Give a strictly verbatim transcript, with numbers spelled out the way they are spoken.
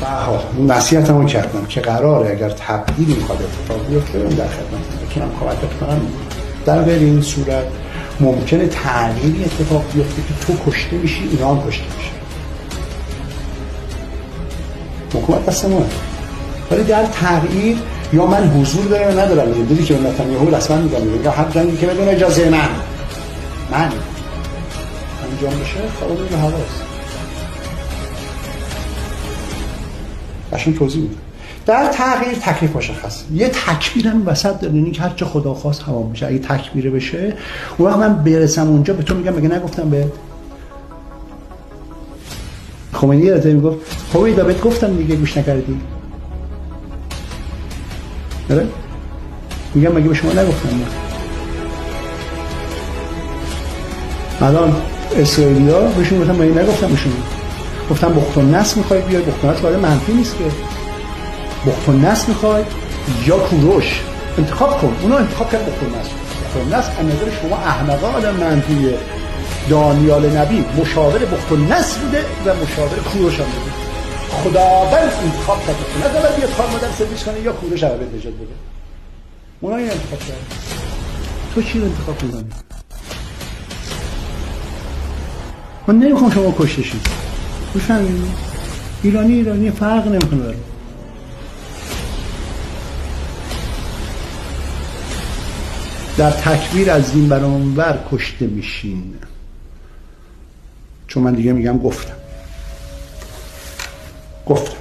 ها نصیحتمو کردم که قراره اگر تبدیل میخواد اتفاق بیفته در خدمت بتونم کمکت کنم. در غیر این صورت ممکنه تغییری اتفاق بیفته که تو کشته میشی، اینا هم کشته میشه. حکومت دستمونه. ولی در تغییر یا من حضور دارم یا ندارم. دیدی که نتانیاهو رسما میگم میگه هر جنگی که بدون اجازه من من انجام بشه خلاص این هواست. باشم توضیح میدم. در تغییر تکلیف مشخص. یه تکبیر هم وسط داره، یعنی که هر چه خدا خواست تمام میشه. اگه تکبیر بشه اون وقت من برسم اونجا به تو میگم مگه نگفتم به خمینی یادت میگفت خب دا بهت گفتم دیگه گوش نکردی. آره میگم مگه به شما نگفتم نه. الان اسرائیلیا بهشون گفتم مگه نگفتم بهشون. گفتم بخت النصر میخوای بیای، بخت النصر وارد منفی نیست که. بخت النصر میخوای یا کوروش انتخاب کن. اونا انتخاب کرد بخت النصر. بخت النصر از نظر شما احمقا آدم منفیه. دانیال نبی مشاور بخت النصر بوده و مشاور کوروش هم بوده. خداوند انتخاب کرد بخت النصر بعد بیاد کار مادر سرویس کنه یا کوروش رو بهت نجات بده. اونا این انتخاب کردن. تو چی رو انتخاب می‌کنی؟ من نمیخوام شما کشته شید. بفهمید ایرانی ایرانی فرق نمیکنه برای در تکبیر از این برانور کشته میشین. چون من دیگه میگم گفتم گفتم